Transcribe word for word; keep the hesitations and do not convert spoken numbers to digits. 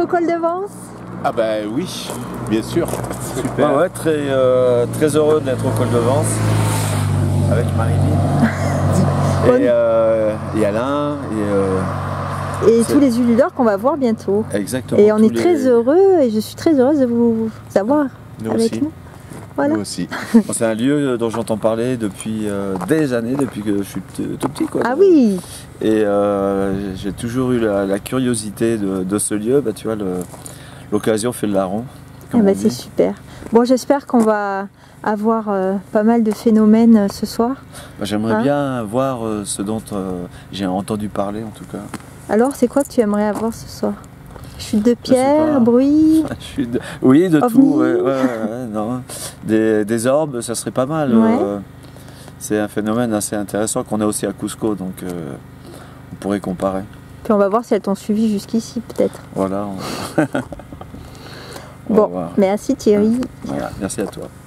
au col de Vence? Ah bah oui, bien sûr. Super. Ouais, ouais, très, euh, très heureux d'être au col de Vence avec Marie-Lise et, euh, et Alain et, euh, et tous les ululeurs qu'on va voir bientôt. Exactement. Et on est les... très heureux et je suis très heureuse de vous avoir nous avec aussi. nous. Voilà. Nous aussi. Bon, c'est un lieu dont j'entends parler depuis euh, des années, depuis que je suis tout petit. Quoi. Ah oui. Et euh, j'ai toujours eu la, la curiosité de, de ce lieu. Bah, tu vois, l'occasion fait le larron. Ah bah, c'est super. Bon, j'espère qu'on va avoir euh, pas mal de phénomènes euh, ce soir. Bah, J'aimerais hein bien voir euh, ce dont euh, j'ai entendu parler en tout cas. Alors, c'est quoi que tu aimerais avoir ce soir? Chute de pierre, bruit. de... Oui, de ovni. tout. Ouais, ouais, ouais, non. Des, des orbes, ça serait pas mal. Ouais. Euh, c'est un phénomène assez intéressant qu'on a aussi à Cusco, donc euh, on pourrait comparer. Puis on va voir si elles t'ont suivi jusqu'ici, peut-être. Voilà. On... Bon, merci Thierry. Voilà, merci à toi.